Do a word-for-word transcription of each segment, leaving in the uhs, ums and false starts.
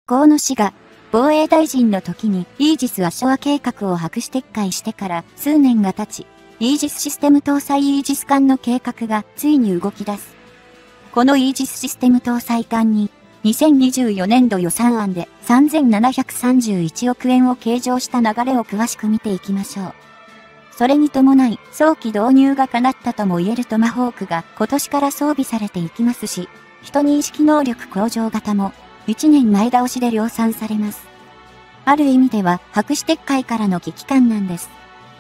河野氏が防衛大臣の時にイージス・アショア計画を白紙撤回してから数年が経ち、イージスシステム搭載イージス艦の計画がついに動き出す。このイージスシステム搭載艦ににせんにじゅうよねんど予算案でさんぜんななひゃくさんじゅういちおくえんを計上した流れを詳しく見ていきましょう。それに伴い早期導入が叶ったとも言えるトマホークが今年から装備されていきますし、人認識能力向上型もいちねんまえ倒しで量産されます。ある意味では白紙撤回からの危機感なんです。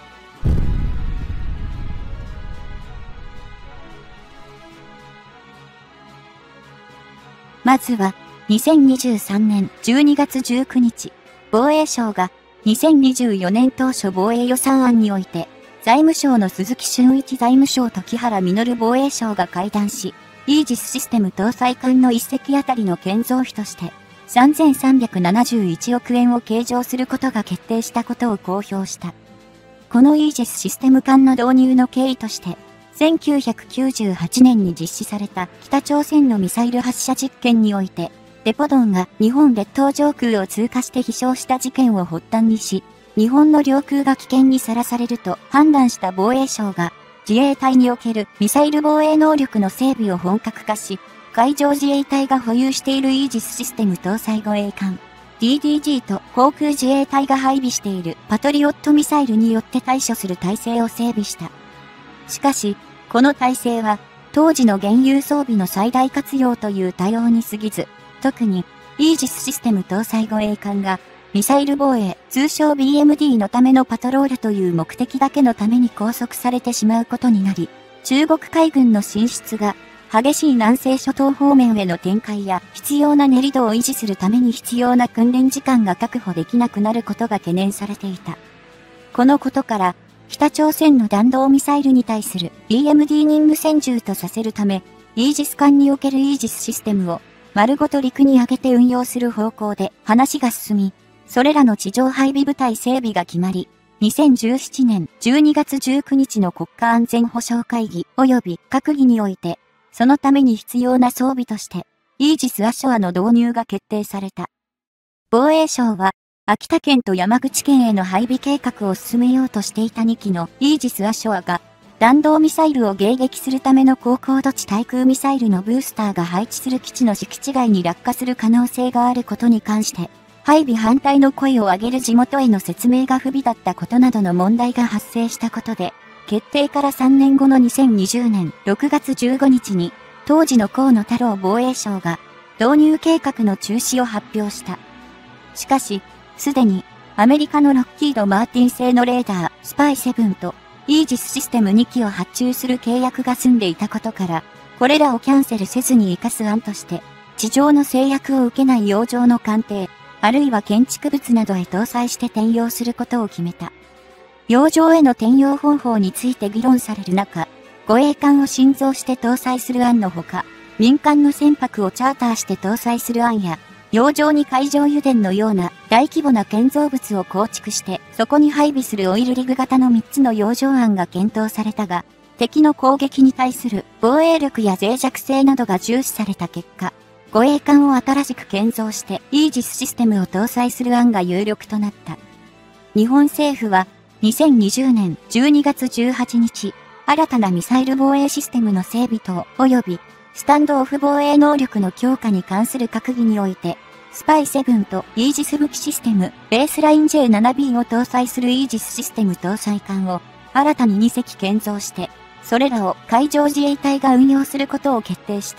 まずはにせんにじゅうさんねんじゅうにがつじゅうくにち、防衛省がにせんにじゅうよねん当初防衛予算案において、財務省の鈴木俊一財務省と木原稔防衛省が会談し、イージスシステム搭載艦の一隻あたりの建造費として、さんぜんさんびゃくななじゅういちおくえんを計上することが決定したことを公表した。このイージスシステム艦の導入の経緯として、せんきゅうひゃくきゅうじゅうはちねんに実施された北朝鮮のミサイル発射実験において、レポドンが日本列島上空を通過して飛翔した事件を発端にし、日本の領空が危険にさらされると判断した防衛省が、自衛隊におけるミサイル防衛能力の整備を本格化し、海上自衛隊が保有しているイージスシステム搭載護衛艦 ディーディージー と航空自衛隊が配備しているパトリオットミサイルによって対処する体制を整備した。しかし、この体制は当時の現有装備の最大活用という対応に過ぎず、特にイージスシステム搭載護衛艦がミサイル防衛、通称 ビーエムディー のためのパトロールという目的だけのために拘束されてしまうことになり、中国海軍の進出が激しい南西諸島方面への展開や必要な練り度を維持するために必要な訓練時間が確保できなくなることが懸念されていた。このことから、北朝鮮の弾道ミサイルに対する ビーエムディー 任務専従とさせるため、イージス艦におけるイージスシステムを丸ごと陸に上げて運用する方向で話が進み、それらの地上配備部隊整備が決まり、にせんじゅうななねんじゅうにがつじゅうくにちの国家安全保障会議及び閣議において、そのために必要な装備として、イージス・アショアの導入が決定された。防衛省は、秋田県と山口県への配備計画を進めようとしていたにきのイージス・アショアが、弾道ミサイルを迎撃するための高高度地対空ミサイルのブースターが配置する基地の敷地外に落下する可能性があることに関して、配備反対の声を上げる地元への説明が不備だったことなどの問題が発生したことで、決定からさんねんごのにせんにじゅうねんろくがつじゅうごにちに、当時の河野太郎防衛相が導入計画の中止を発表した。しかし、すでにアメリカのロッキード・マーティン製のレーダースパイセブンとイージスシステムにきを発注する契約が済んでいたことから、これらをキャンセルせずに活かす案として、地上の制約を受けない洋上の艦艇、あるいは建築物などへ搭載して転用することを決めた。洋上への転用方法について議論される中、護衛艦を新造して搭載する案のほか、民間の船舶をチャーターして搭載する案や、洋上に海上油田のような大規模な建造物を構築して、そこに配備するオイルリグ型のみっつの洋上案が検討されたが、敵の攻撃に対する防衛力や脆弱性などが重視された結果、護衛艦を新しく建造してイージスシステムを搭載する案が有力となった。日本政府はにせんにじゅうねんじゅうにがつじゅうはちにち、新たなミサイル防衛システムの整備等及びスタンドオフ防衛能力の強化に関する閣議において、スパイセブンとイージス武器システムベースライン ジェイセブンビー を搭載するイージスシステム搭載艦を新たににせき建造して、それらを海上自衛隊が運用することを決定した。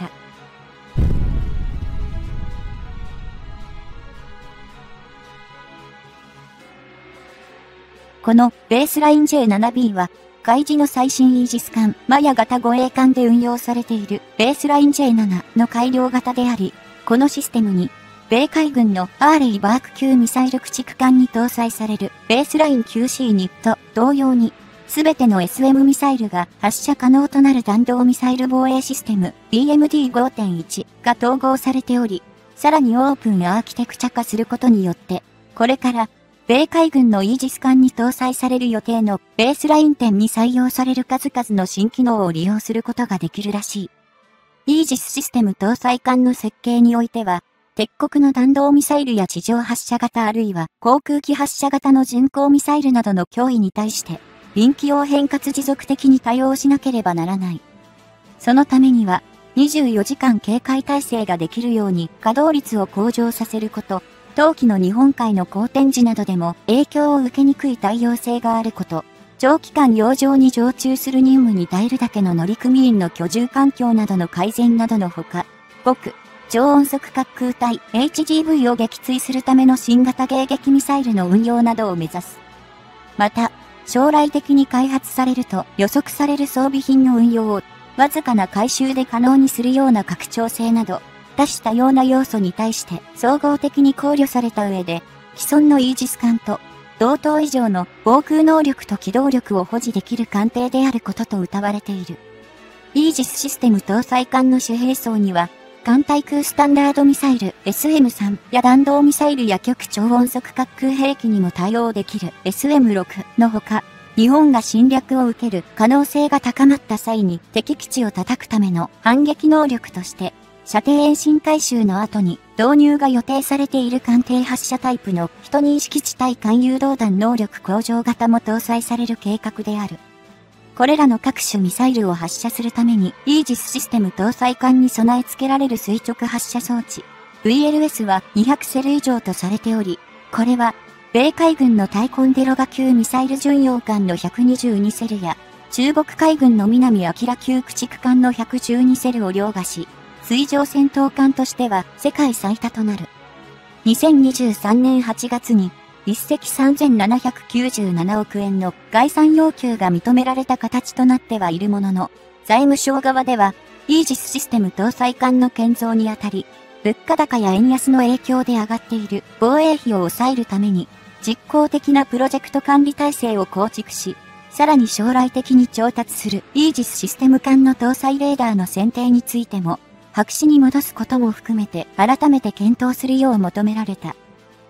このベースライン ジェイセブンビー は、海自の最新イージス艦マヤ型護衛艦で運用されているベースライン ジェイセブン の改良型であり、このシステムに、米海軍のアーレイバーク級ミサイル駆逐艦に搭載されるベースライン キューシーに と同様に、すべての エスエム ミサイルが発射可能となる弾道ミサイル防衛システム ビーエムディーごてんいち が統合されており、さらにオープンアーキテクチャ化することによって、これから、米海軍のイージス艦に搭載される予定のベースライン点に採用される数々の新機能を利用することができるらしい。イージスシステム搭載艦の設計においては、 敵国の弾道ミサイルや地上発射型あるいは航空機発射型の巡航ミサイルなどの脅威に対して、臨機応変かつ持続的に対応しなければならない。そのためには、にじゅうよじかん警戒態勢ができるように稼働率を向上させること、冬季の日本海の好天時などでも影響を受けにくい対応性があること、長期間洋上に常駐する任務に耐えるだけの乗組員の居住環境などの改善などのほか、極、超音速滑空体 エイチジーブイ を撃墜するための新型迎撃ミサイルの運用などを目指す。また、将来的に開発されると予測される装備品の運用をわずかな回収で可能にするような拡張性など、多種多様な要素に対して総合的に考慮された上で、既存のイージス艦と同等以上の防空能力と機動力を保持できる艦艇であることと謳われている。イージスシステム搭載艦の主兵装には、艦対空スタンダードミサイル エスエムスリー や弾道ミサイルや極超音速滑空兵器にも対応できる エスエムシックス のほか、日本が侵略を受ける可能性が高まった際に敵基地を叩くための反撃能力として、射程遠心回収の後に導入が予定されている艦艇発射タイプの一認識地対艦誘導弾能力向上型も搭載される計画である。これらの各種ミサイルを発射するためにイージスシステム搭載艦に備え付けられる垂直発射装置 ブイエルエス はにひゃくセル以上とされており、これは米海軍の対コンデロガ級ミサイル巡洋艦のひゃくにじゅうにセルや中国海軍の南明級駆逐艦のひゃくじゅうにセルを凌駕し、水上戦闘艦としては世界最多となる。にせんにじゅうさんねんはちがつにいっせきさんぜんななひゃくきゅうじゅうななおくえんの概算要求が認められた形となってはいるものの、財務省側ではイージスシステム搭載艦の建造にあたり、物価高や円安の影響で上がっている防衛費を抑えるために、実効的なプロジェクト管理体制を構築し、さらに将来的に調達するイージスシステム艦の搭載レーダーの選定についても、白紙に戻すことも含めて改めて検討するよう求められた。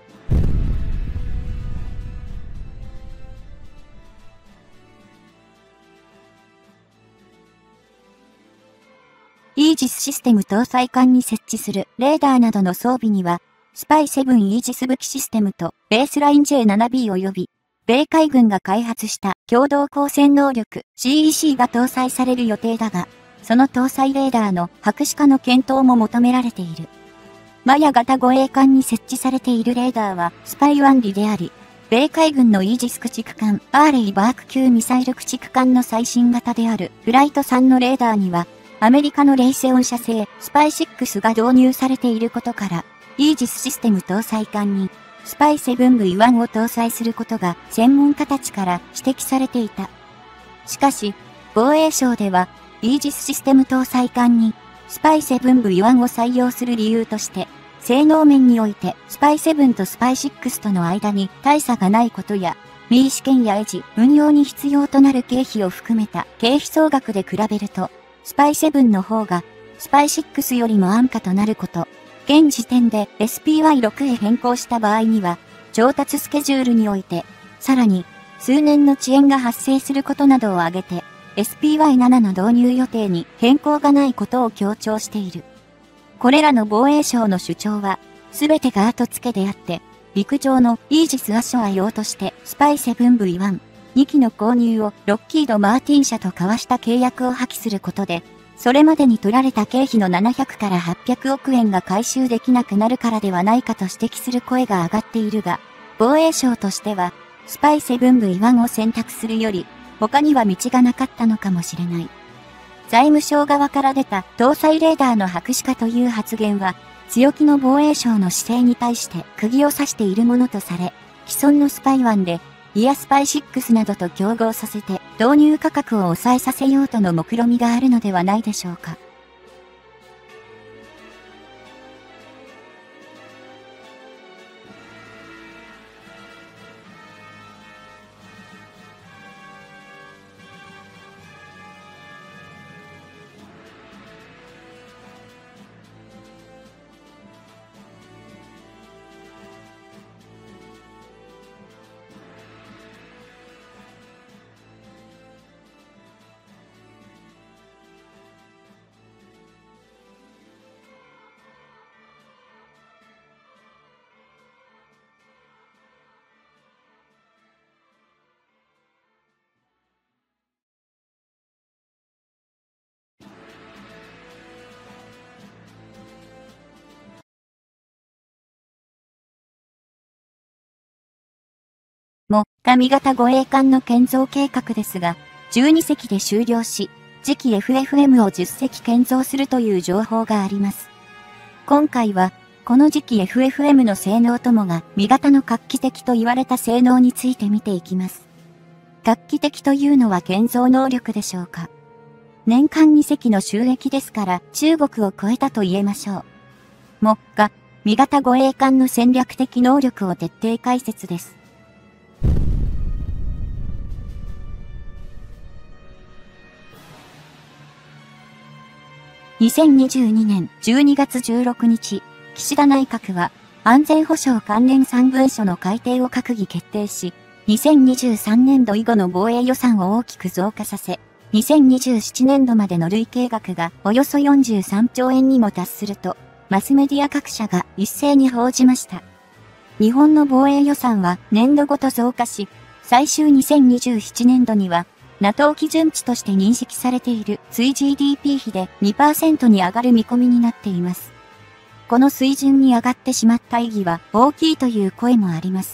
イージスシステム搭載艦に設置するレーダーなどの装備には、スパイセブンイージス武器システムとベースライン ジェイセブンビー 及び、米海軍が開発した共同光線能力 シーイーシー が搭載される予定だが、その搭載レーダーの白紙化の検討も求められている。マヤ型護衛艦に設置されているレーダーはスパイワンリであり、米海軍のイージス駆逐艦アーレイバーク級ミサイル駆逐艦の最新型であるフライトスリーのレーダーには、アメリカのレイセオン社製スパイシックスが導入されていることから、イージスシステム搭載艦にスパイセブンブイワンを搭載することが専門家たちから指摘されていた。しかし、防衛省では、イージスシステム搭載艦にスパイセブンブイワンを採用する理由として、性能面においてスパイセブンとスパイシックスとの間に大差がないことや、ミー試験や維持、運用に必要となる経費を含めた経費総額で比べると、スパイセブンの方がスパイシックスよりも安価となること、現時点で エスピーワイシックス へ変更した場合には、調達スケジュールにおいて、さらに数年の遅延が発生することなどを挙げて、エスピーワイセブン の導入予定に変更がないことを強調している。これらの防衛省の主張は、すべてが後付けであって、陸上のイージス・アショア用としてスパイセブンブイワン、にきの購入をロッキード・マーティン社と交わした契約を破棄することで、それまでに取られた経費のななひゃくからはっぴゃくおくえんが回収できなくなるからではないかと指摘する声が上がっているが、防衛省としては、スパイセブンブイワンを選択するより、他には道がなかったのかもしれない。財務省側から出た搭載レーダーの白紙化という発言は、強気の防衛省の姿勢に対して釘を刺しているものとされ、既存のスパイワンで、イヤスパイシックスなどと競合させて導入価格を抑えさせようとの目論みがあるのではないでしょうか。 上型護衛艦の建造計画ですが、じゅうに隻で終了し、次期 エフエフエム をじゅっ隻建造するという情報があります。今回は、この次期 エフエフエム の性能ともが、味型の画期的と言われた性能について見ていきます。画期的というのは建造能力でしょうか。年間に隻の収益ですから中国を超えたと言えましょう。目下、味型護衛艦の戦略的能力を徹底解説です。にせんにじゅうにねんじゅうにがつじゅうろくにち、岸田内閣は安全保障関連さんぶんしょの改定を閣議決定し、にせんにじゅうさんねんど以後の防衛予算を大きく増加させ、にせんにじゅうななねんどまでの累計額がおよそよんじゅうさんちょうえんにも達すると、マスメディア各社が一斉に報じました。日本の防衛予算は年度ごと増加し、最終にせんにじゅうななねんどには、NATO 基準値として認識されている追 ジーディーピー 比で にパーセント に上がる見込みになっています。この水準に上がってしまった意義は大きいという声もあります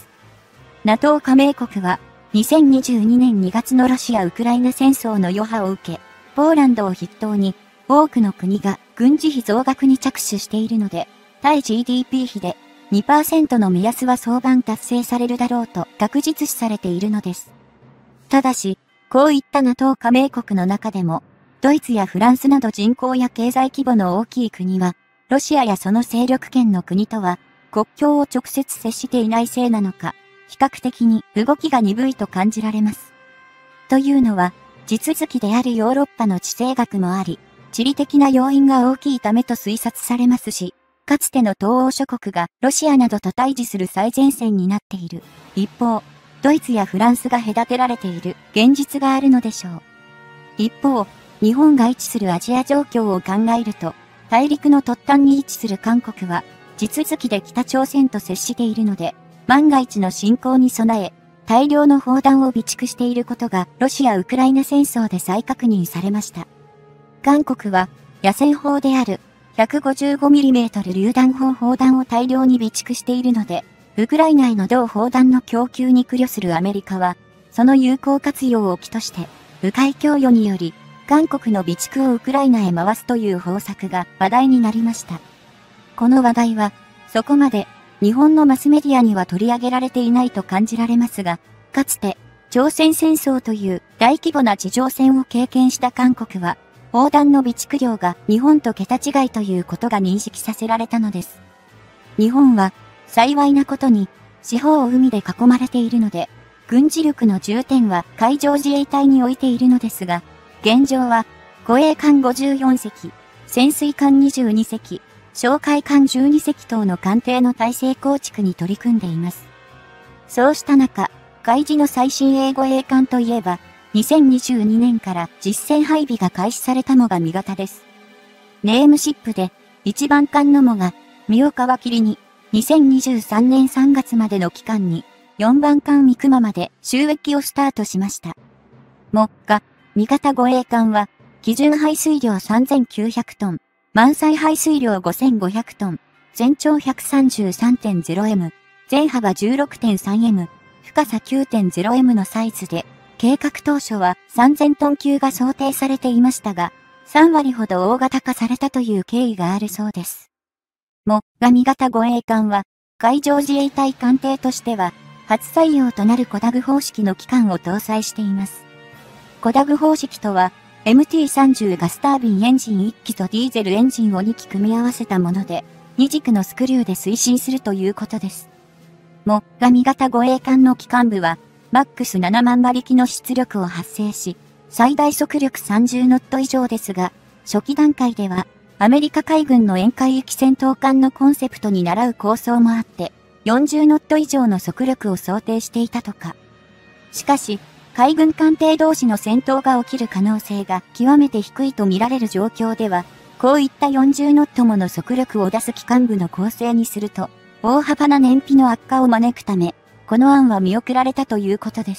。NATO 加盟国はにせんにじゅうにねんにがつのロシア・ウクライナ戦争の余波を受け、ポーランドを筆頭に多くの国が軍事費増額に着手しているので、対 ジーディーピー 比で にパーセント の目安は早晩達成されるだろうと確実視されているのです。ただし、こういった NATO 加盟国の中でも、ドイツやフランスなど人口や経済規模の大きい国は、ロシアやその勢力圏の国とは、国境を直接接していないせいなのか、比較的に動きが鈍いと感じられます。というのは、地続きであるヨーロッパの地政学もあり、地理的な要因が大きいためと推察されますし、かつての東欧諸国がロシアなどと対峙する最前線になっている。一方、ドイツやフランスが隔てられている現実があるのでしょう。一方、日本が位置するアジア状況を考えると、大陸の突端に位置する韓国は、地続きで北朝鮮と接しているので、万が一の侵攻に備え、大量の砲弾を備蓄していることがロシア・ウクライナ戦争で再確認されました。韓国は、野戦砲である ひゃくごじゅうごミリメートル 榴弾砲砲弾を大量に備蓄しているので、ウクライナへの同砲弾の供給に苦慮するアメリカは、その有効活用を機として、迂回供与により、韓国の備蓄をウクライナへ回すという方策が話題になりました。この話題は、そこまで日本のマスメディアには取り上げられていないと感じられますが、かつて朝鮮戦争という大規模な地上戦を経験した韓国は、砲弾の備蓄量が日本と桁違いということが認識させられたのです。日本は幸いなことに四方を海で囲まれているので、軍事力の重点は海上自衛隊に置いているのですが、現状は護衛艦ごじゅうよんせき、潜水艦にじゅうにせき、哨戒艦じゅうにせき等の艦艇の体制構築に取り組んでいます。そうした中、海自の最新鋭護衛艦といえば、にせんにじゅうにねんから実戦配備が開始されたのが味方です。ネームシップでいちばん艦のもが身を皮切りににせんにじゅうさんねんさんがつまでの期間によんばん艦三熊まで収益をスタートしました。目下、味方護衛艦は基準排水量 さんぜんきゅうひゃくトン、満載排水量 ごせんごひゃくトン、全長 ひゃくさんじゅうさんてんゼロエム、全幅 じゅうろくてんさんエム、深さ きゅうてんゼロエム のサイズで、計画当初はさんぜんトン級が想定されていましたが、さんわりほど大型化されたという経緯があるそうです。目下味方護衛艦は、海上自衛隊艦艇としては、初採用となるコダグ方式の機関を搭載しています。コダグ方式とは、エムティーさんじゅう ガスタービンエンジンいっきとディーゼルエンジンをにき組み合わせたもので、に軸のスクリューで推進するということです。目下味方護衛艦の機関部は、マックスななまん馬力の出力を発生し、最大速力さんじゅうノット以上ですが、初期段階では、アメリカ海軍の沿海域戦闘艦のコンセプトに倣う構想もあって、よんじゅうノット以上の速力を想定していたとか。しかし、海軍艦艇同士の戦闘が起きる可能性が極めて低いと見られる状況では、こういったよんじゅうノットもの速力を出す機関部の構成にすると、大幅な燃費の悪化を招くため、この案は見送られたということです。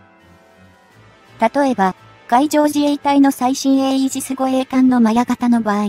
例えば、海上自衛隊の最新鋭イージス護衛艦のマヤ型の場合、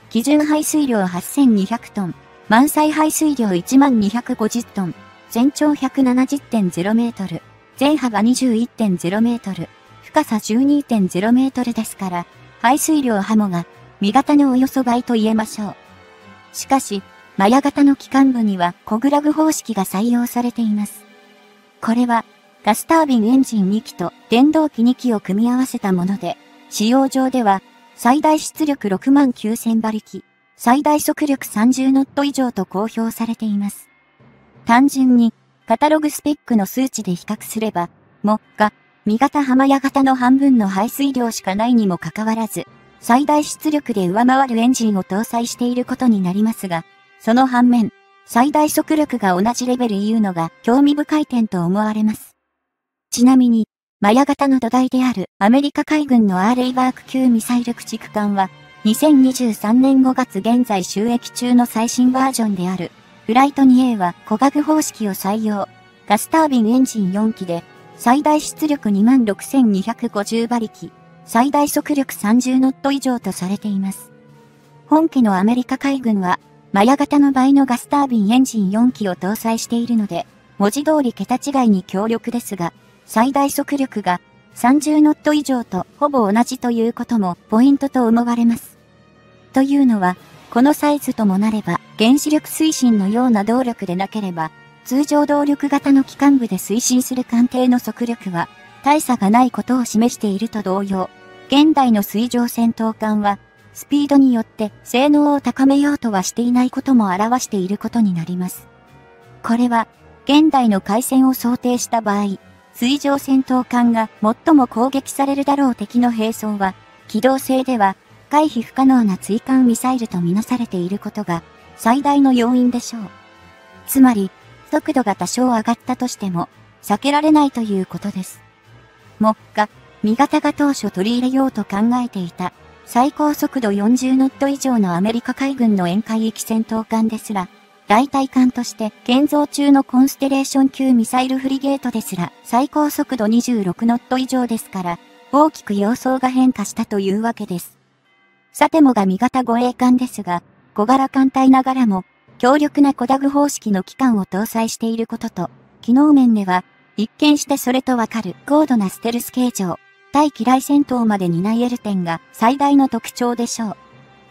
基準排水量はっせんにひゃくトン、満載排水量いちまんにひゃくごじゅうトン、全長 ひゃくななじゅってんゼロメートル、全幅 にじゅういってんゼロメートル、深さ じゅうにてんゼロメートルですから、排水量ハモが、ミ型のおよそ倍と言えましょう。しかし、マヤ型の機関部にはコグラグ方式が採用されています。これは、ガスタービンエンジンにきと電動機にきを組み合わせたもので、使用上では、最大出力ろくまんきゅうせんばりき、最大速力さんじゅうノット以上と公表されています。単純に、カタログスペックの数値で比較すれば、も、が、ミ型ハマヤ型の半分の排水量しかないにもかかわらず、最大出力で上回るエンジンを搭載していることになりますが、その反面、最大速力が同じレベルいうのが興味深い点と思われます。ちなみに、マヤ型の土台であるアメリカ海軍のアーレイバーク級ミサイル駆逐艦は、にせんにじゅうさんねんごがつ現在就役中の最新バージョンである、フライト にエー はコガグ方式を採用、ガスタービンエンジンよんきで、最大出力 にまんろくせんにひゃくごじゅうばりき、最大速力さんじゅうノット以上とされています。本機のアメリカ海軍は、マヤ型の倍のガスタービンエンジンよんきを搭載しているので、文字通り桁違いに強力ですが、最大速力がさんじゅうノット以上とほぼ同じということもポイントと思われます。というのは、このサイズともなれば、原子力推進のような動力でなければ、通常動力型の機関部で推進する艦艇の速力は、大差がないことを示していると同様、現代の水上戦闘艦は、スピードによって性能を高めようとはしていないことも表していることになります。これは、現代の海戦を想定した場合、水上戦闘艦が最も攻撃されるだろう敵の兵装は、機動性では回避不可能な追艦ミサイルとみなされていることが最大の要因でしょう。つまり、速度が多少上がったとしても避けられないということです。目下、ミ型が当初取り入れようと考えていた最高速度よんじゅうノット以上のアメリカ海軍の沿海域戦闘艦ですら、代替艦として建造中のコンステレーション級ミサイルフリゲートですら最高速度にじゅうろくノット以上ですから、大きく様相が変化したというわけです。さてもがミ型護衛艦ですが、小柄艦隊ながらも強力なコダグ方式の機関を搭載していることと、機能面では一見してそれとわかる高度なステルス形状、対機雷戦闘まで担い得る点が最大の特徴でしょう。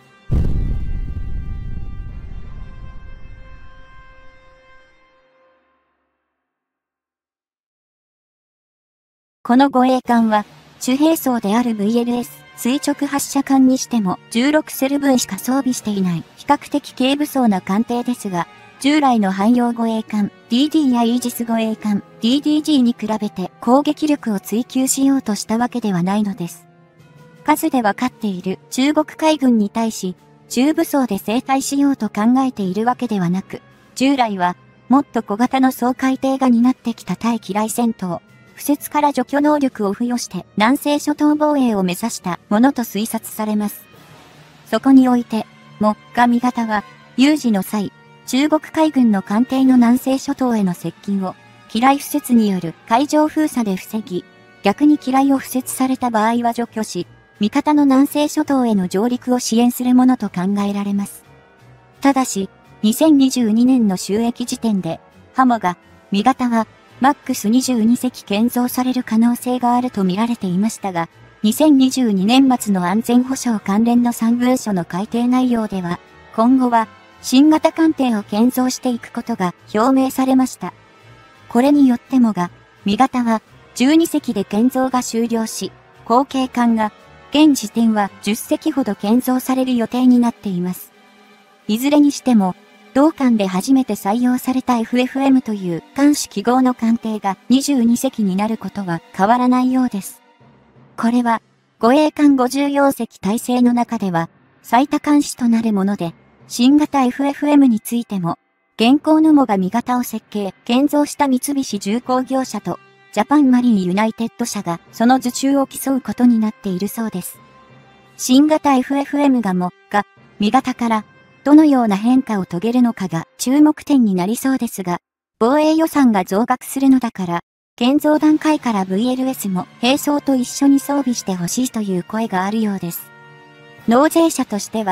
この護衛艦は、主兵装である ブイエルエス 垂直発射艦にしてもじゅうろくセル分しか装備していない比較的軽武装な艦艇ですが、従来の汎用護衛艦 ディーディー やイージス護衛艦 ディーディージー に比べて攻撃力を追求しようとしたわけではないのです。数で分かっている中国海軍に対し、中武装で制対しようと考えているわけではなく、従来はもっと小型の掃海艇が担ってきた対機雷戦闘、不設から除去能力を付与して南西諸島防衛を目指したものと推察されます。そこにおいて、目下ミ型は、有事の際、中国海軍の艦艇の南西諸島への接近を、機雷敷設による海上封鎖で防ぎ、逆に機雷を敷設された場合は除去し、味方の南西諸島への上陸を支援するものと考えられます。ただし、にせんにじゅうにねんの就役時点で、ハモが、味型は、マックスにじゅうにせき建造される可能性があると見られていましたが、にせんにじゅうにねん末の安全保障関連のさん文書の改定内容では、今後は新型艦艇を建造していくことが表明されました。これによってもが、味型はじゅうにせきで建造が終了し、後継艦が現時点はじゅっせきほど建造される予定になっています。いずれにしても、同艦で初めて採用された エフエフエム という艦種記号の艦艇がにじゅうにせきになることは変わらないようです。これは、護衛艦ごじゅうよんせき体制の中では最多艦種となるもので、新型 エフエフエム についても、現行のモが味型を設計、建造した三菱重工業社とジャパンマリンユナイテッド社がその受注を競うことになっているそうです。新型 エフエフエム がモが味型からどのような変化を遂げるのかが注目点になりそうですが、防衛予算が増額するのだから、建造段階から ブイエルエス も兵装と一緒に装備してほしいという声があるようです。納税者としては、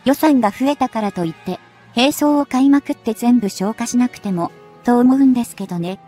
予算が増えたからといって、兵装を買いまくって全部消化しなくても、と思うんですけどね。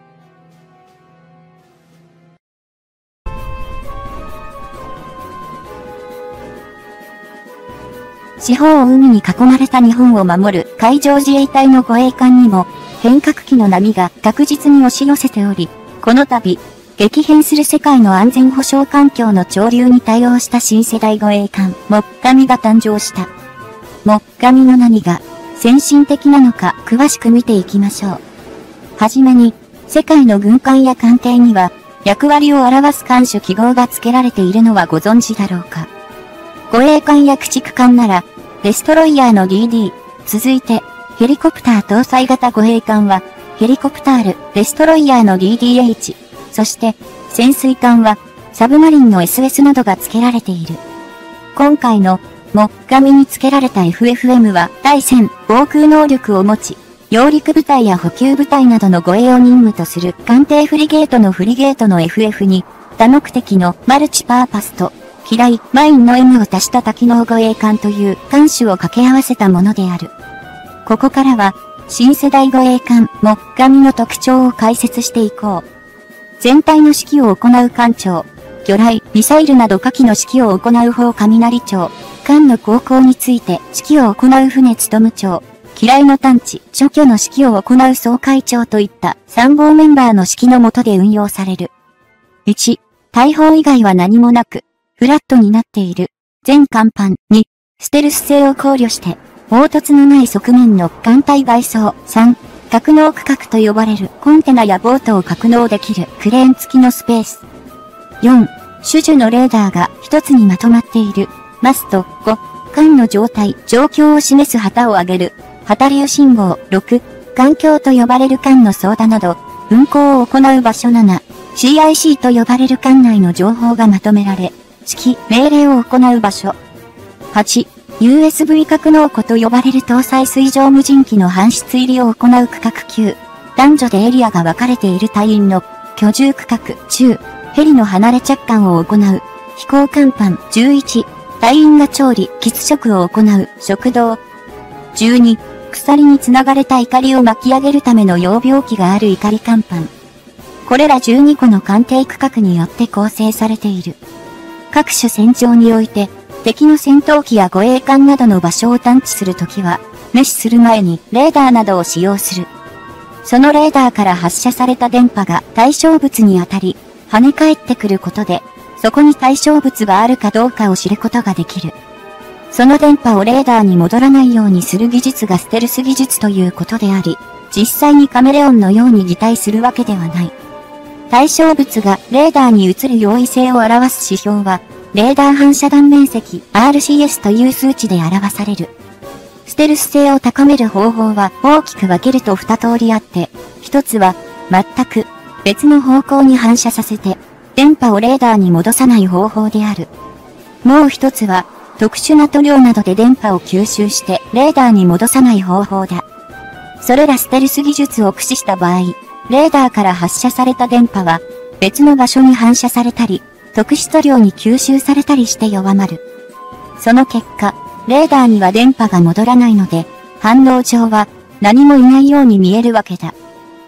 四方を海に囲まれた日本を守る海上自衛隊の護衛艦にも変革期の波が確実に押し寄せており、この度、激変する世界の安全保障環境の潮流に対応した新世代護衛艦、木神が誕生した。木神の何が先進的なのか詳しく見ていきましょう。はじめに、世界の軍艦や艦艇には役割を表す艦種記号が付けられているのはご存知だろうか。護衛艦や駆逐艦なら、デストロイヤーの ディーディー、続いて、ヘリコプター搭載型護衛艦は、ヘリコプタール、デストロイヤーの ディーディーエイチ、そして、潜水艦は、サブマリンの エスエス などが付けられている。今回の、木神に付けられた エフエフエム は、対戦、防空能力を持ち、揚陸部隊や補給部隊などの護衛を任務とする艦艇フリゲートのフリゲートの エフエフ に、多目的のマルチパーパスと、機雷、マインの エム を足した多機能護衛艦という艦種を掛け合わせたものである。ここからは、新世代護衛艦、木神の特徴を解説していこう。全体の指揮を行う艦長、魚雷、ミサイルなど下記の指揮を行う方雷長、艦の航行について指揮を行う船務長、機雷の探知、除去の指揮を行う総会長といった参謀メンバーの指揮の下で運用される。いち、大砲以外は何もなく、フラットになっている。全甲板。に、ステルス性を考慮して、凹凸のない側面の艦体外装。さん、格納区画と呼ばれるコンテナやボートを格納できるクレーン付きのスペース。よん、種々のレーダーが一つにまとまっている。マスト。ご、艦の状態、状況を示す旗を上げる。旗流信号。ろく、艦橋と呼ばれる艦の操舵など、運航を行う場所。なな、シーアイシー と呼ばれる艦内の情報がまとめられ、指揮、命令を行う場所。はち、ユーエスブイ 格納庫と呼ばれる搭載水上無人機の搬出入りを行う区画。きゅう、男女でエリアが分かれている隊員の居住区画。じゅう、ヘリの離れ着艦を行う飛行甲板。じゅういち、隊員が調理、喫食を行う食堂。じゅうに、鎖につながれた錨を巻き上げるための養病器がある錨甲板。これらじゅうにこの艦艇区画によって構成されている。各種戦場において、敵の戦闘機や護衛艦などの場所を探知するときは、メ視する前にレーダーなどを使用する。そのレーダーから発射された電波が対象物に当たり、跳ね返ってくることで、そこに対象物があるかどうかを知ることができる。その電波をレーダーに戻らないようにする技術がステルス技術ということであり、実際にカメレオンのように擬態するわけではない。対象物がレーダーに映る容易性を表す指標は、レーダー反射断面積 アールシーエス という数値で表される。ステルス性を高める方法は大きく分けると二通りあって、一つは全く別の方向に反射させて、電波をレーダーに戻さない方法である。もう一つは特殊な塗料などで電波を吸収してレーダーに戻さない方法だ。それらステルス技術を駆使した場合、レーダーから発射された電波は別の場所に反射されたり、特殊塗料に吸収されたりして弱まる。その結果、レーダーには電波が戻らないので、反応上は何もいないように見えるわけだ。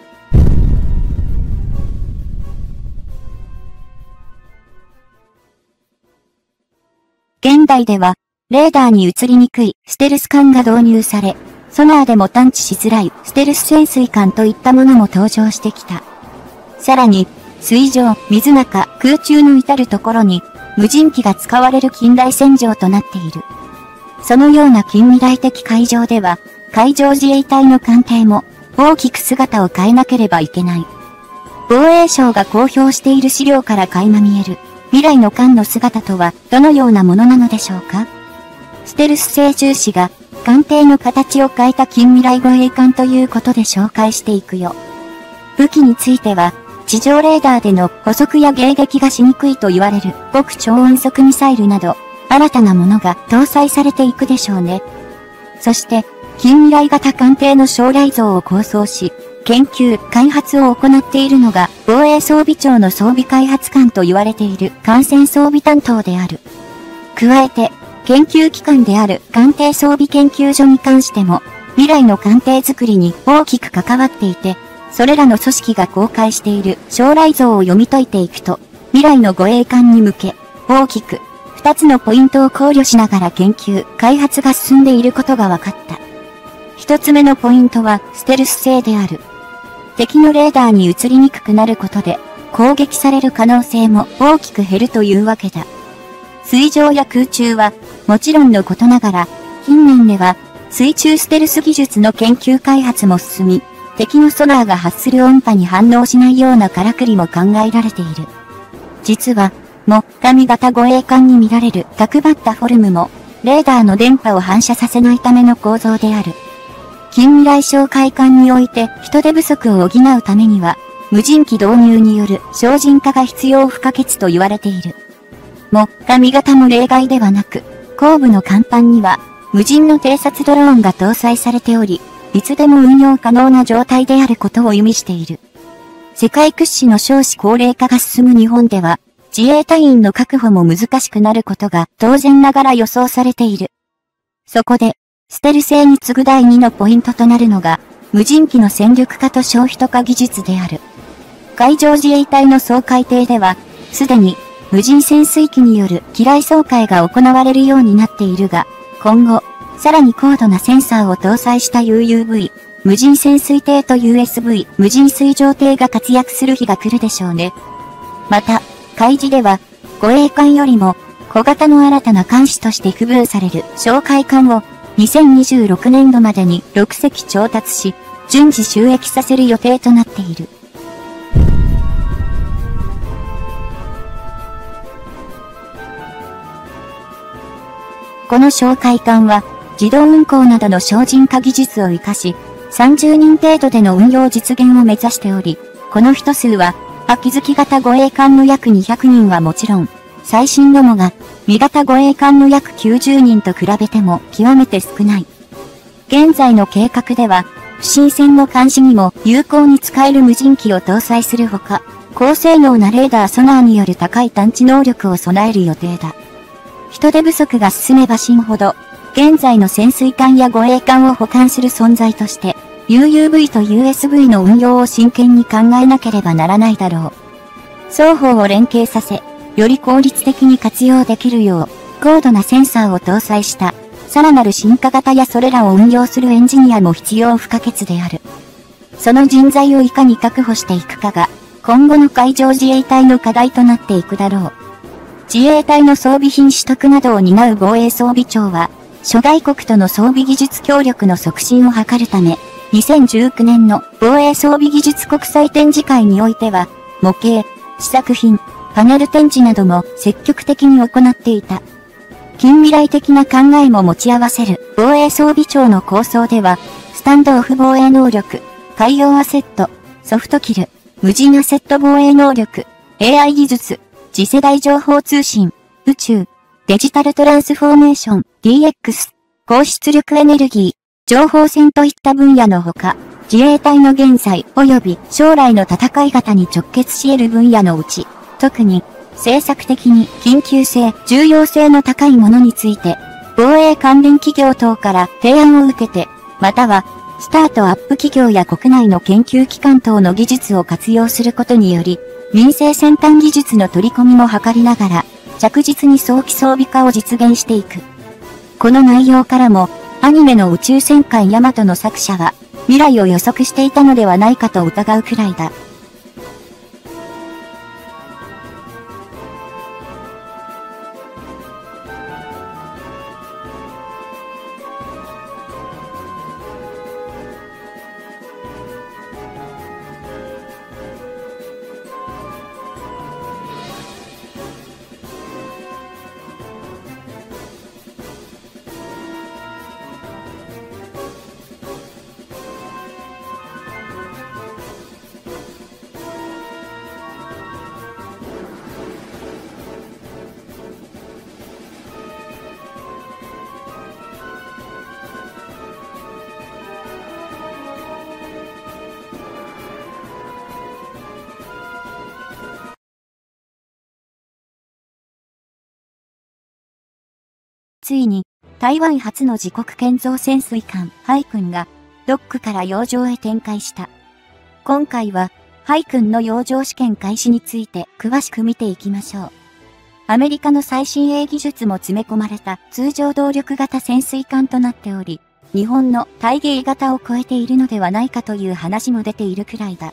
現代では、レーダーに映りにくいステルス艦が導入され、ソナーでも探知しづらいステルス潜水艦といったものも登場してきた。さらに、水上、水中、空中の至るところに、無人機が使われる近代戦場となっている。そのような近未来的海上では、海上自衛隊の艦艇も、大きく姿を変えなければいけない。防衛省が公表している資料から垣間見える、未来の艦の姿とは、どのようなものなのでしょうか。ステルス性重視が、艦艇の形を変えた近未来護衛艦ということで紹介していくよ。武器については、地上レーダーでの捕捉や迎撃がしにくいと言われる極超音速ミサイルなど、新たなものが搭載されていくでしょうね。そして、近未来型艦艇の将来像を構想し、研究、開発を行っているのが、防衛装備庁の装備開発官と言われている艦船装備担当である。加えて、 研究機関である艦艇装備研究所に関しても、未来の艦艇作りに大きく関わっていて、それらの組織が公開している将来像を読み解いていくと、未来の護衛艦に向け、大きく、二つのポイントを考慮しながら研究、開発が進んでいることが分かった。一つ目のポイントは、ステルス性である。敵のレーダーに映りにくくなることで、攻撃される可能性も大きく減るというわけだ。水上や空中は、もちろんのことながら、近年では、水中ステルス技術の研究開発も進み、敵のソナーが発する音波に反応しないようなからくりも考えられている。実は、も、神型護衛艦に見られる角張ったフォルムも、レーダーの電波を反射させないための構造である。近未来哨戒艦において人手不足を補うためには、無人機導入による精進化が必要不可欠と言われている。も、神型も例外ではなく、後部の甲板には、無人の偵察ドローンが搭載されており、いつでも運用可能な状態であることを意味している。世界屈指の少子高齢化が進む日本では、自衛隊員の確保も難しくなることが当然ながら予想されている。そこで、ステル性に次ぐだいにのポイントとなるのが、無人機の戦力化と消費と化技術である。海上自衛隊の掃海艇では、すでに無人潜水機による機雷掃海が行われるようになっているが、今後、さらに高度なセンサーを搭載した ユーユーブイ、無人潜水艇と ユーエスブイ、無人水上艇が活躍する日が来るでしょうね。また、海事では、護衛艦よりも、小型の新たな艦種として区分される哨戒艦を、にせんにじゅうろくねんどまでにろくせき調達し、順次収益させる予定となっている。この哨戒艦は、自動運航などの精進化技術を活かし、さんじゅうにん程度での運用実現を目指しており、この人数は、秋月型護衛艦の約にひゃくにんはもちろん、最新のもが、未型護衛艦の約きゅうじゅうにんと比べても極めて少ない。現在の計画では、不審船の監視にも有効に使える無人機を搭載するほか、高性能なレーダーソナーによる高い探知能力を備える予定だ。人手不足が進めば進ほど、現在の潜水艦や護衛艦を補完する存在として、ユーユーブイ と ユーエスブイ の運用を真剣に考えなければならないだろう。双方を連携させ、より効率的に活用できるよう、高度なセンサーを搭載した、さらなる進化型やそれらを運用するエンジニアも必要不可欠である。その人材をいかに確保していくかが、今後の海上自衛隊の課題となっていくだろう。自衛隊の装備品取得などを担う防衛装備庁は、諸外国との装備技術協力の促進を図るため、にせんじゅうきゅうねんの防衛装備技術国際展示会においては、模型、試作品、パネル展示なども積極的に行っていた。近未来的な考えも持ち合わせる防衛装備庁の構想では、スタンドオフ防衛能力、海洋アセット、ソフトキル、無人アセット防衛能力、エーアイ 技術、次世代情報通信、宇宙、デジタルトランスフォーメーション、ディーエックス、高出力エネルギー、情報戦といった分野のほか、自衛隊の現在及び将来の戦い方に直結し得る分野のうち、特に政策的に緊急性、重要性の高いものについて、防衛関連企業等から提案を受けて、または、スタートアップ企業や国内の研究機関等の技術を活用することにより、民生先端技術の取り込みも図りながら、着実に早期装備化を実現していく。この内容からも、アニメの宇宙戦艦ヤマトの作者は、未来を予測していたのではないかと疑うくらいだ。 ついに、台湾初の自国建造潜水艦、海軍が、ドックから洋上へ展開した。今回は、海軍の洋上試験開始について詳しく見ていきましょう。アメリカの最新鋭技術も詰め込まれた通常動力型潜水艦となっており、日本の大芸型を超えているのではないかという話も出ているくらいだ。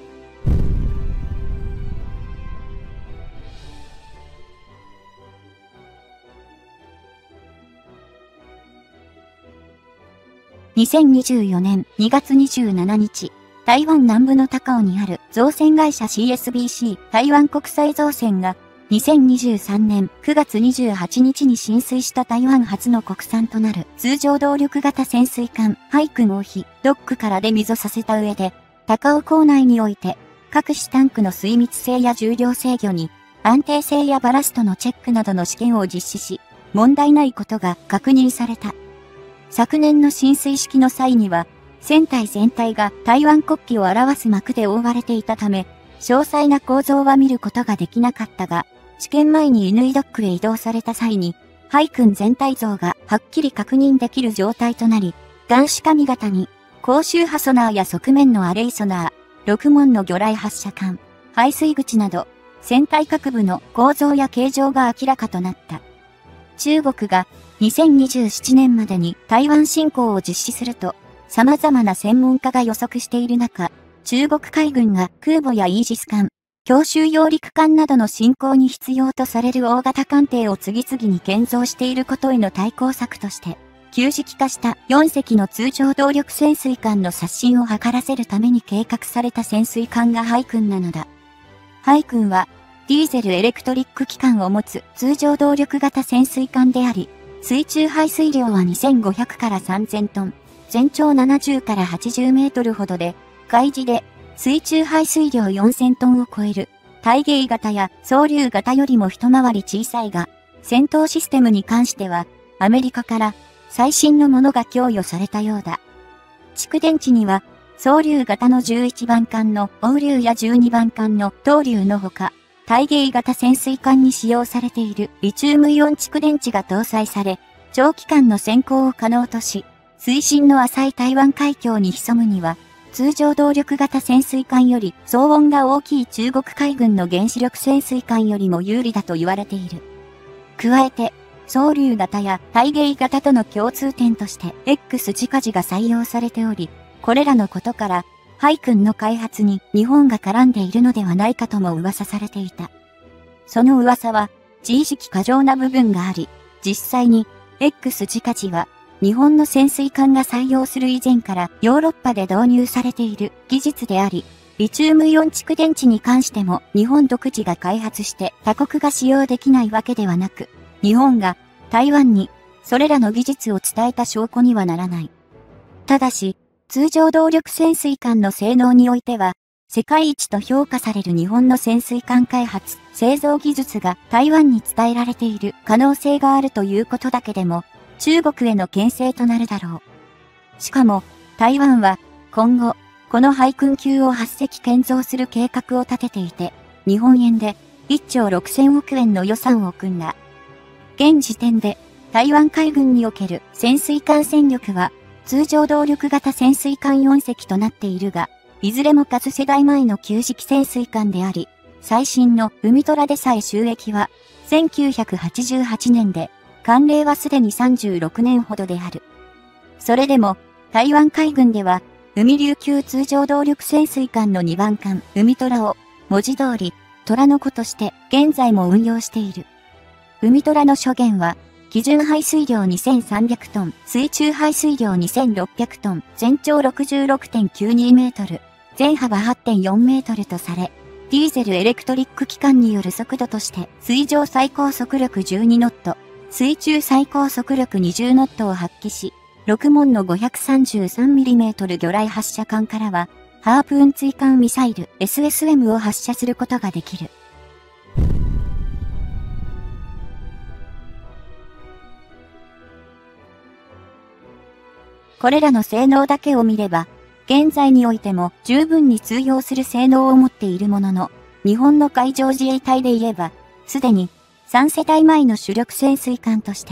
にせんにじゅうよねんにがつにじゅうしちにち、台湾南部の高雄にある造船会社 シーエスビーシー 台湾国際造船がにせんにじゅうさんねんくがつにじゅうはちにちに進水した台湾初の国産となる通常動力型潜水艦海軍を非ドックから出溝させた上で、高雄港内において各種タンクの水密性や重量制御に安定性やバラストのチェックなどの試験を実施し、問題ないことが確認された。昨年の進水式の際には、船体全体が台湾国旗を表す幕で覆われていたため、詳細な構造は見ることができなかったが、試験前に乾ドックへ移動された際に、海軍全体像がはっきり確認できる状態となり、眼視髪型に、高周波ソナーや側面のアレイソナー、ろく門の魚雷発射管、排水口など、船体各部の構造や形状が明らかとなった。中国がにせんにじゅうななねんまでに台湾侵攻を実施すると、様々な専門家が予測している中、中国海軍が空母やイージス艦、強襲揚陸艦などの侵攻に必要とされる大型艦艇を次々に建造していることへの対抗策として、旧式化したよんせきの通常動力潜水艦の刷新を図らせるために計画された潜水艦が海軍なのだ。海軍は、ディーゼルエレクトリック機関を持つ通常動力型潜水艦であり、水中排水量はにせんごひゃくからさんぜんトン、全長ななじゅうからはちじゅうメートルほどで、海自で水中排水量よんせんトンを超える、大芸型や双竜型よりも一回り小さいが、戦闘システムに関しては、アメリカから最新のものが供与されたようだ。蓄電池には、双竜型のじゅういちばん艦の王竜やじゅうにばん艦の東竜のほか、大芸型潜水艦に使用されているリチウムイオン蓄電池が搭載され、長期間の潜航を可能とし、水深の浅い台湾海峡に潜むには、通常動力型潜水艦より騒音が大きい中国海軍の原子力潜水艦よりも有利だと言われている。加えて、双竜型や大芸型との共通点として X 近字が採用されており、これらのことから、海軍の開発に日本が絡んでいるのではないかとも噂されていた。その噂は、自意識過剰な部分があり、実際に X 近字は日本の潜水艦が採用する以前からヨーロッパで導入されている技術であり、リチウムイオン蓄電池に関しても日本独自が開発して他国が使用できないわけではなく、日本が台湾にそれらの技術を伝えた証拠にはならない。ただし、通常動力潜水艦の性能においては、世界一と評価される日本の潜水艦開発、製造技術が台湾に伝えられている可能性があるということだけでも、中国への牽制となるだろう。しかも、台湾は今後、この海軍級をはっせき建造する計画を立てていて、日本円でいっちょうろくせんおくえんの予算を組んだ。現時点で、台湾海軍における潜水艦戦力は、通常動力型潜水艦よんせきとなっているが、いずれも数世代前の旧式潜水艦であり、最新の海虎でさえ収益は、せんきゅうひゃくはちじゅうはちねんで、艦齢はすでにさんじゅうろくねんほどである。それでも、台湾海軍では、海竜級通常動力潜水艦のにばん艦、海虎を、文字通り、虎の子として、現在も運用している。海虎の諸元は、基準排水量にせんさんびゃくトン、水中排水量にせんろっぴゃくトン、全長 ろくじゅうろくてんきゅうにメートル、全幅 はってんよんメートルとされ、ディーゼルエレクトリック機関による速度として、水上最高速力じゅうにノット、水中最高速力にじゅうノットを発揮し、ろく門の ごひゃくさんじゅうさんミリメートル 魚雷発射管からは、ハープーン追艦ミサイル エスエスエム を発射することができる。これらの性能だけを見れば、現在においても十分に通用する性能を持っているものの、日本の海上自衛隊で言えば、すでにさんせだいまえの主力潜水艦として、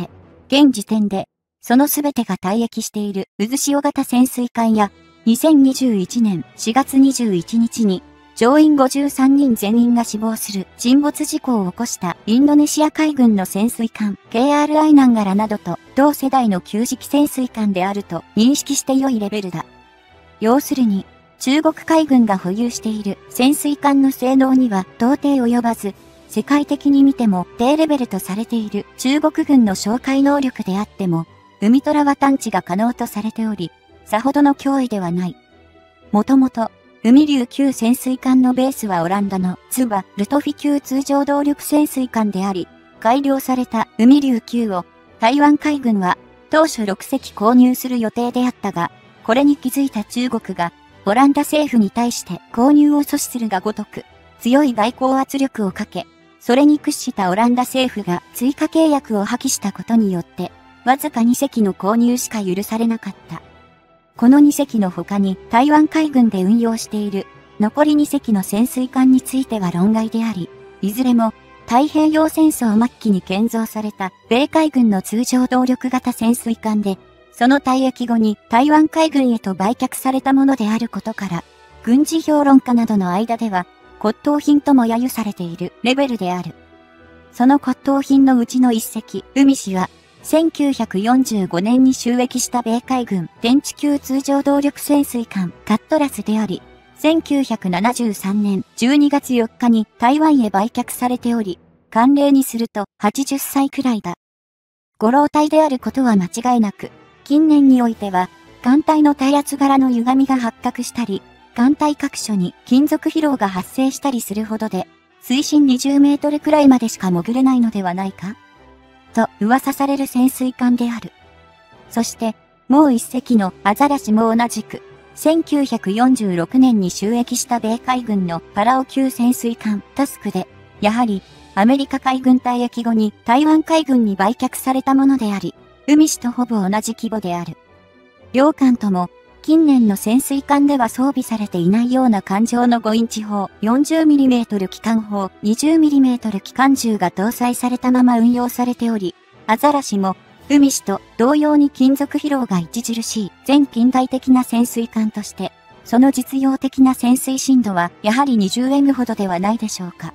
現時点で、そのすべてが退役している渦潮型潜水艦や、にせんにじゅういちねんしがつにじゅういちにちに、乗員ごじゅうさんにん全員が死亡する沈没事故を起こしたインドネシア海軍の潜水艦 ケーアールアイ ナンガラなどと同世代の旧式潜水艦であると認識して良いレベルだ。要するに、中国海軍が保有している潜水艦の性能には到底及ばず、世界的に見ても低レベルとされている中国軍の哨戒能力であっても、海虎は探知が可能とされており、さほどの脅威ではない。もともと、海竜級潜水艦のベースはオランダのツバ・ルトフィ級通常動力潜水艦であり、改良された海竜級を台湾海軍は当初ろくせき購入する予定であったが、これに気づいた中国がオランダ政府に対して購入を阻止するがごとく、強い外交圧力をかけ、それに屈したオランダ政府が追加契約を破棄したことによって、わずかにせきの購入しか許されなかった。このにせきの他に台湾海軍で運用している残りにせきの潜水艦については論外であり、いずれも太平洋戦争末期に建造された米海軍の通常動力型潜水艦で、その退役後に台湾海軍へと売却されたものであることから、軍事評論家などの間では骨董品とも揶揄されているレベルである。その骨董品のうちの一隻、海士は、せんきゅうひゃくよんじゅうごねんに就役した米海軍電池級通常動力潜水艦カットラスであり、せんきゅうひゃくななじゅうさんねんじゅうにがつよっかに台湾へ売却されており、慣例にするとはちじゅっさいくらいだ。ご老体であることは間違いなく、近年においては、艦体の耐圧柄の歪みが発覚したり、艦体各所に金属疲労が発生したりするほどで、水深にじゅうメートルくらいまでしか潜れないのではないかと噂される潜水艦である。そして、もう一隻のアザラシも同じく、せんきゅうひゃくよんじゅうろくねんに就役した米海軍のパラオ級潜水艦タスクで、やはり、アメリカ海軍退役後に台湾海軍に売却されたものであり、海士とほぼ同じ規模である。両艦とも、近年の潜水艦では装備されていないような艦上のごインチ砲 よんじゅうミリメートル 機関砲 にじゅうミリメートル 機関銃が搭載されたまま運用されており、アザラシも海士と同様に金属疲労が著しい全近代的な潜水艦として、その実用的な潜水深度はやはり にじゅうエム ほどではないでしょうか。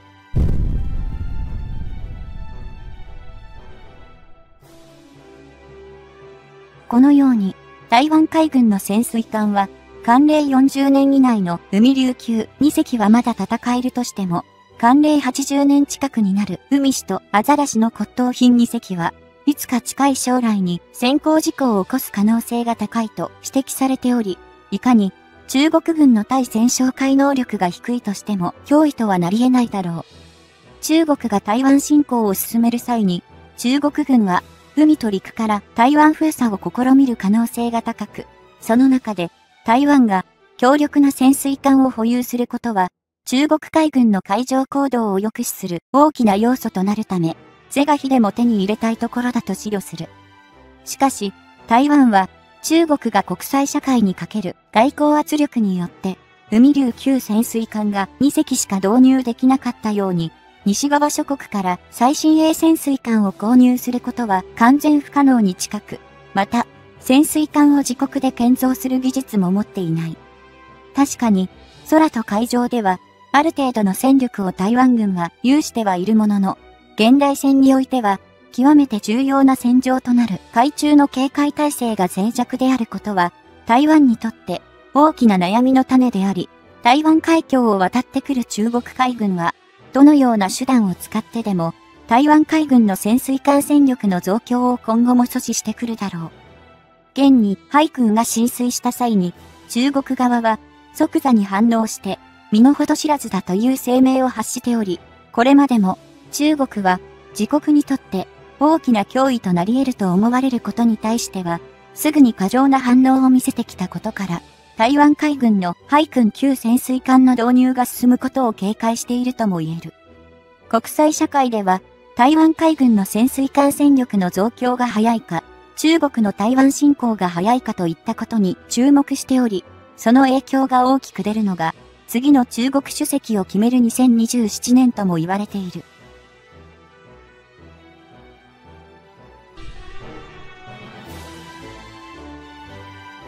このように、台湾海軍の潜水艦は、慣例よんじゅうねん以内の海竜級にせきはまだ戦えるとしても、慣例はちじゅうねん近くになる海士とアザラシの骨董品にせきは、いつか近い将来に先行事故を起こす可能性が高いと指摘されており、いかに中国軍の対戦哨戒能力が低いとしても脅威とはなり得ないだろう。中国が台湾侵攻を進める際に、中国軍は、海と陸から台湾封鎖を試みる可能性が高く、その中で台湾が強力な潜水艦を保有することは、中国海軍の海上行動を抑止する大きな要素となるため、是が非でも手に入れたいところだと思慮する。しかし、台湾は中国が国際社会にかける外交圧力によって、海竜級潜水艦がにせきしか導入できなかったように、西側諸国から最新鋭潜水艦を購入することは完全不可能に近く、また、潜水艦を自国で建造する技術も持っていない。確かに、空と海上では、ある程度の戦力を台湾軍は有してはいるものの、現代戦においては、極めて重要な戦場となる海中の警戒態勢が脆弱であることは、台湾にとって大きな悩みの種であり、台湾海峡を渡ってくる中国海軍は、どのような手段を使ってでも、台湾海軍の潜水艦戦力の増強を今後も阻止してくるだろう。現に、海空が浸水した際に、中国側は、即座に反応して、身の程知らずだという声明を発しており、これまでも、中国は、自国にとって、大きな脅威となり得ると思われることに対しては、すぐに過剰な反応を見せてきたことから、台湾海軍の海軍級潜水艦の導入が進むことを警戒しているとも言える。国際社会では、台湾海軍の潜水艦戦力の増強が早いか、中国の台湾侵攻が早いかといったことに注目しており、その影響が大きく出るのが、次の中国主席を決めるにせんにじゅうななねんとも言われている。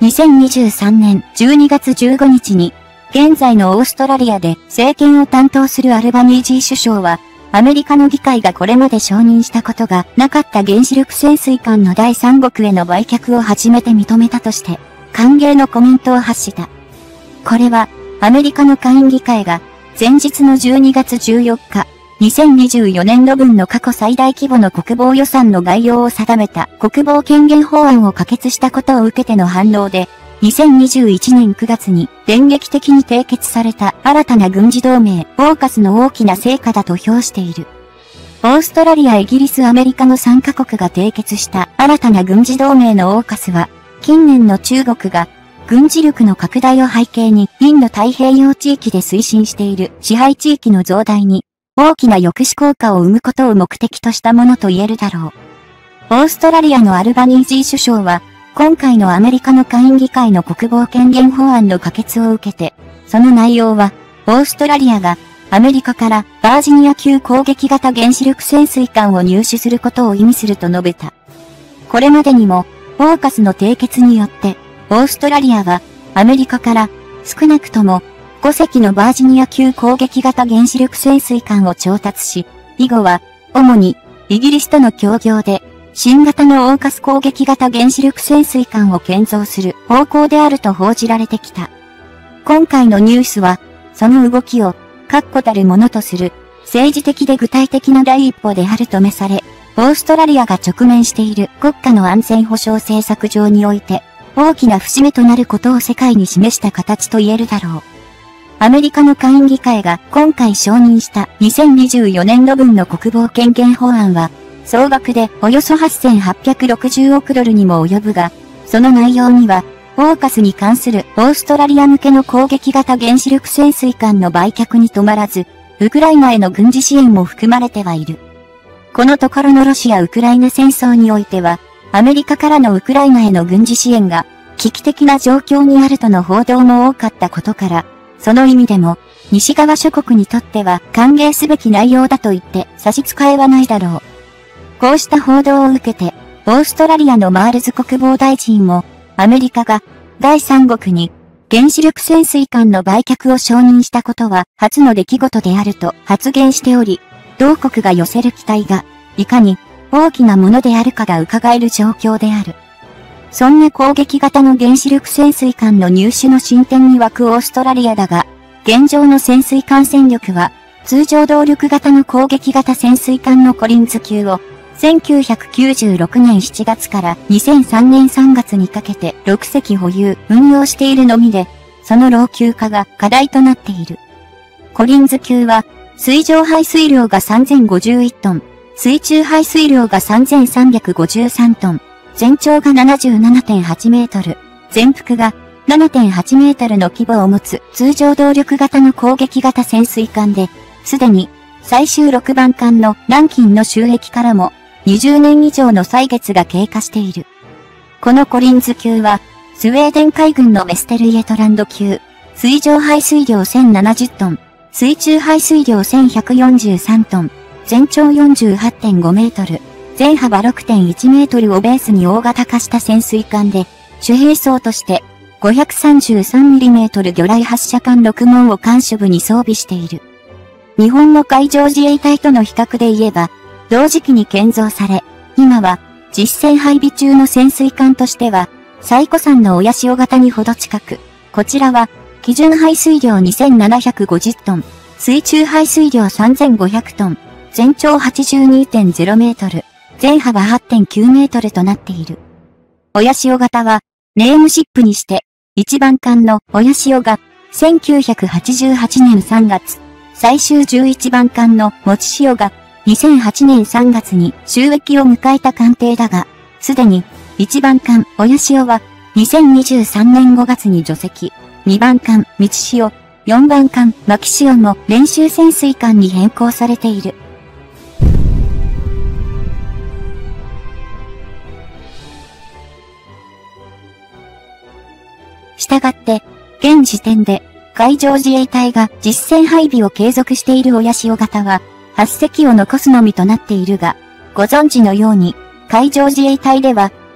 にせんにじゅうさんねんじゅうにがつじゅうごにちに、現在のオーストラリアで政権を担当するアルバニージー首相は、アメリカの議会がこれまで承認したことがなかった原子力潜水艦の第三国への売却を初めて認めたとして、歓迎のコメントを発した。これは、アメリカの下院議会が、前日のじゅうにがつじゅうよっか、にせんにじゅうよねんどぶんの過去最大規模の国防予算の概要を定めた国防権限法案を可決したことを受けての反応で、にせんにじゅういちねんくがつに電撃的に締結された新たな軍事同盟オーカスの大きな成果だと評している。オーストラリア、イギリス、アメリカのさんかこくが締結した新たな軍事同盟のオーカスは、近年の中国が軍事力の拡大を背景にインド太平洋地域で推進している支配地域の増大に大きな抑止効果を生むことを目的としたものと言えるだろう。オーストラリアのアルバニージー首相は、今回のアメリカの下院議会の国防権限法案の可決を受けて、その内容は、オーストラリアがアメリカからバージニア級攻撃型原子力潜水艦を入手することを意味すると述べた。これまでにも、オーカスの締結によって、オーストラリアはアメリカから少なくともごせきのバージニア級攻撃型原子力潜水艦を調達し、以後は主にイギリスとの協業で新型のオーカス攻撃型原子力潜水艦を建造する方向であると報じられてきた。今回のニュースは、その動きを確固たるものとする政治的で具体的な第一歩であると召され、オーストラリアが直面している国家の安全保障政策上において、大きな節目となることを世界に示した形と言えるだろう。アメリカの下院議会が今回承認したにせんにじゅうよねんどぶんの国防権限法案は、総額でおよそはっせんはっぴゃくろくじゅうおくドルにも及ぶが、その内容には、オーカスに関するオーストラリア向けの攻撃型原子力潜水艦の売却に止まらず、ウクライナへの軍事支援も含まれてはいる。このところのロシア・ウクライナ戦争においては、アメリカからのウクライナへの軍事支援が危機的な状況にあるとの報道も多かったことから、その意味でも、西側諸国にとっては歓迎すべき内容だと言って差し支えはないだろう。こうした報道を受けて、オーストラリアのマールズ国防大臣も、アメリカが第三国に原子力潜水艦の売却を承認したことは初の出来事であると発言しており、同国が寄せる期待が、いかに大きなものであるかが伺える状況である。そんな攻撃型の原子力潜水艦の入手の進展に沸くオーストラリアだが、現状の潜水艦戦力は、通常動力型の攻撃型潜水艦のコリンズ級を、せんきゅうひゃくきゅうじゅうろくねんしちがつからにせんさんねんさんがつにかけてろくせき保有、運用しているのみで、その老朽化が課題となっている。コリンズ級は、水上排水量がさんぜんごじゅういちトン、水中排水量がさんぜんさんびゃくごじゅうさんトン、全長が ななじゅうななてんはちメートル、全幅が ななてんはちメートルの規模を持つ通常動力型の攻撃型潜水艦で、すでに最終ろくばんかんのランキンの収益からもにじゅうねん以上の歳月が経過している。このコリンズ級は、スウェーデン海軍のメステルイエトランド級、水上排水量せんななじゅっトン、水中排水量せんひゃくよんじゅうさんトン、全長 よんじゅうはちてんごメートル、全幅 ろくてんいちメートルをベースに大型化した潜水艦で、主兵装として ごひゃくさんじゅうさんミリメートル 魚雷発射管ろくもんを艦首部に装備している。日本の海上自衛隊との比較で言えば、同時期に建造され、今は実戦配備中の潜水艦としては、最古参の親潮型にほど近く、こちらは基準排水量にせんななひゃくごじゅっトン、水中排水量さんぜんごひゃくトン、全長 はちじゅうにてんゼロメートル、全幅 はちてんきゅうメートルとなっている。親潮型は、ネームシップにして、いちばんかんの親潮が、せんきゅうひゃくはちじゅうはちねんさんがつ、最終じゅういちばんかんのもち潮が、にせんはちねんさんがつに就役を迎えた艦艇だが、すでに、いちばんかん親潮は、にせんにじゅうさんねんごがつに除籍、にばんかんみち潮、よんばんかんまき潮も練習潜水艦に変更されている。したがって、現時点で、海上自衛隊が実戦配備を継続している親潮型は、はちせきを残すのみとなっているが、ご存知のように、海上自衛隊では、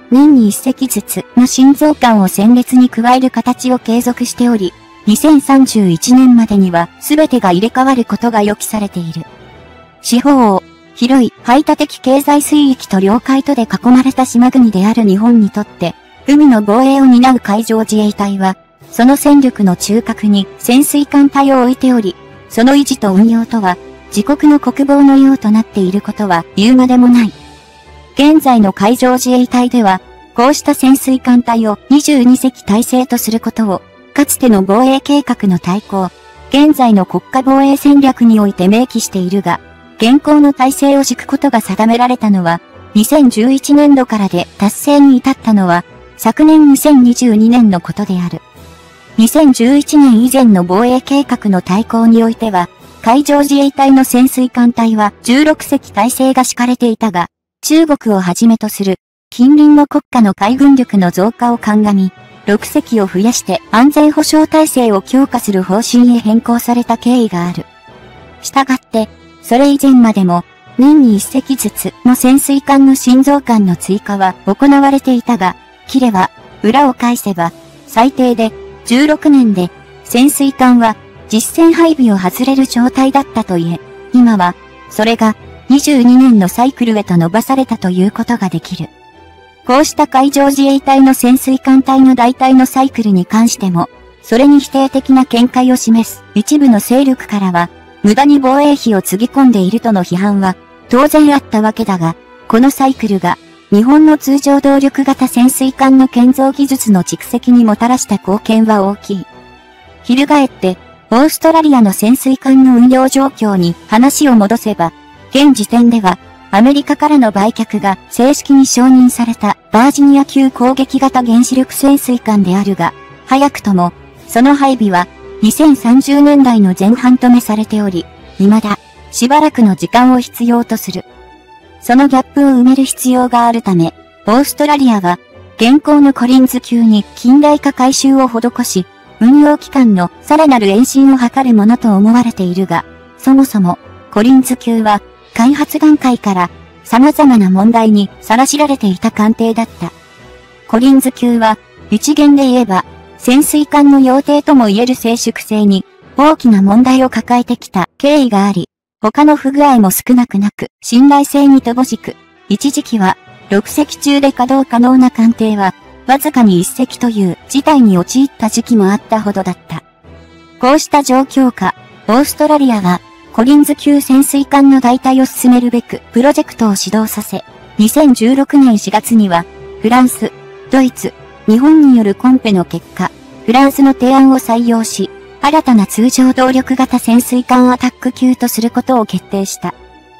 年にいっ隻ずつの新増艦を戦列に加える形を継続しており、にせんさんじゅういちねんまでには全てが入れ替わることが予期されている。四方を広い排他的経済水域と領海とで囲まれた島国である日本にとって、海の防衛を担う海上自衛隊は、その戦力の中核に潜水艦隊を置いており、その維持と運用とは、自国の国防の用となっていることは言うまでもない。現在の海上自衛隊では、こうした潜水艦隊をにじゅうに隻体制とすることを、かつての防衛計画の大綱、現在の国家防衛戦略において明記しているが、現行の体制を敷くことが定められたのは、にせんじゅういちねんどからで達成に至ったのは、昨年にせんにじゅうにねんのことである。にせんじゅういちねん以前の防衛計画の大綱においては、海上自衛隊の潜水艦隊はじゅうろく隻体制が敷かれていたが、中国をはじめとする近隣の国家の海軍力の増加を鑑み、ろく隻を増やして安全保障体制を強化する方針へ変更された経緯がある。したがって、それ以前までも年にいっ隻ずつの潜水艦の新増艦の追加は行われていたが、切れば裏を返せば最低でじゅうろくねんで潜水艦は実戦配備を外れる状態だったといえ、今はそれがにじゅうにねんのサイクルへと伸ばされたということができる。こうした海上自衛隊の潜水艦隊の代替のサイクルに関しても、それに否定的な見解を示す一部の勢力からは、無駄に防衛費をつぎ込んでいるとの批判は当然あったわけだが、このサイクルが日本の通常動力型潜水艦の建造技術の蓄積にもたらした貢献は大きい。翻って、オーストラリアの潜水艦の運用状況に話を戻せば、現時点ではアメリカからの売却が正式に承認されたバージニア級攻撃型原子力潜水艦であるが、早くともその配備はにせんさんじゅうねんだいの前半とめされており、未だしばらくの時間を必要とする。そのギャップを埋める必要があるため、オーストラリアは現行のコリンズ級に近代化改修を施し、運用期間のさらなる延伸を図るものと思われているが、そもそもコリンズ級は開発段階から様々な問題にさらしられていた艦艇だった。コリンズ級は一元で言えば潜水艦の洋艇とも言える静粛性に大きな問題を抱えてきた経緯があり、他の不具合も少なくなく信頼性に乏しく、一時期はろく隻中で稼働可能な艦艇はわずかにいっ隻という事態に陥った時期もあったほどだった。こうした状況下、オーストラリアはコリンズ級潜水艦の代替を進めるべくプロジェクトを始動させ、にせんじゅうろくねんしがつにはフランス、ドイツ、日本によるコンペの結果、フランスの提案を採用し、新たな通常動力型潜水艦アタック級とすることを決定した。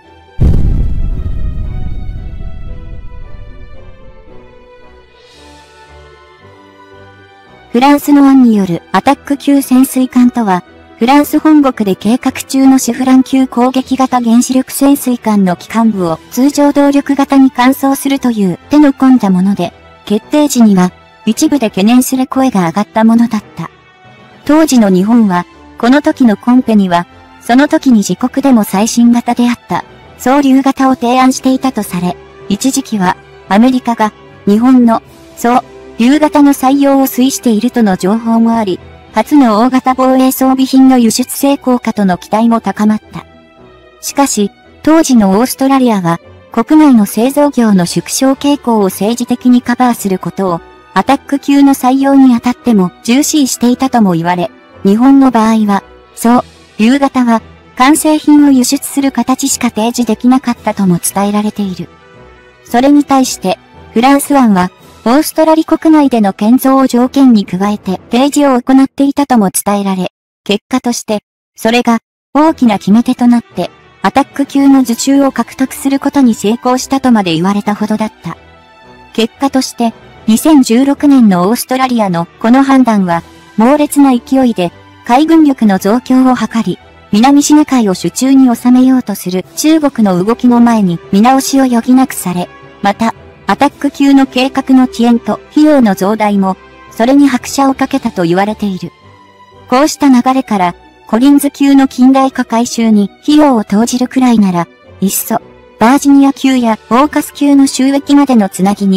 フランスの案によるアタック級潜水艦とは、フランス本国で計画中のシフラン級攻撃型原子力潜水艦の機関部を通常動力型に換装するという手の込んだもので、決定時には一部で懸念する声が上がったものだった。当時の日本は、この時のコンペには、その時に自国でも最新型であった、双竜型を提案していたとされ、一時期はアメリカが日本の双竜型の採用を推しているとの情報もあり、初の大型防衛装備品の輸出成功かとの期待も高まった。しかし、当時のオーストラリアは、国内の製造業の縮小傾向を政治的にカバーすることを、アタック級の採用にあたっても重視していたとも言われ、日本の場合は、双竜型は、完成品を輸出する形しか提示できなかったとも伝えられている。それに対して、フランス案は、オーストラリ国内での建造を条件に加えて提示を行っていたとも伝えられ、結果として、それが大きな決め手となって、アタック級の受注を獲得することに成功したとまで言われたほどだった。結果として、にせんじゅうろくねんのオーストラリアのこの判断は、猛烈な勢いで海軍力の増強を図り、南シナ海を手中に収めようとする中国の動きの前に見直しを余儀なくされ、また、アタック級の計画の遅延と費用の増大も、それに拍車をかけたと言われている。こうした流れから、コリンズ級の近代化改修に費用を投じるくらいなら、いっそ、バージニア級やオーカス級の収益までのつなぎに、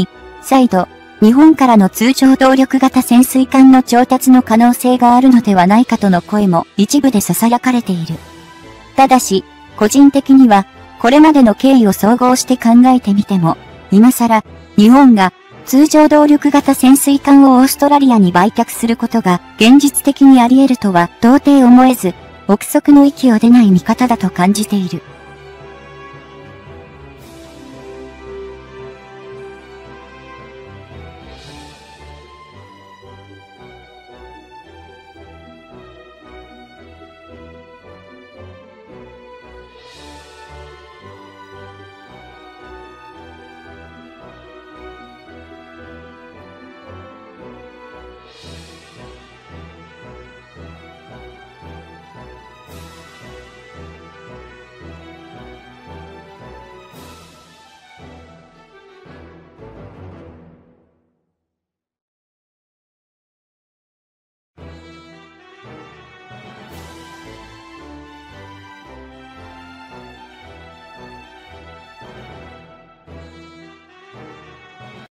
再度、日本からの通常動力型潜水艦の調達の可能性があるのではないかとの声も一部で囁かれている。ただし、個人的には、これまでの経緯を総合して考えてみても、今更、日本が通常動力型潜水艦をオーストラリアに売却することが現実的にあり得るとは到底思えず、憶測の域を出ない見方だと感じている。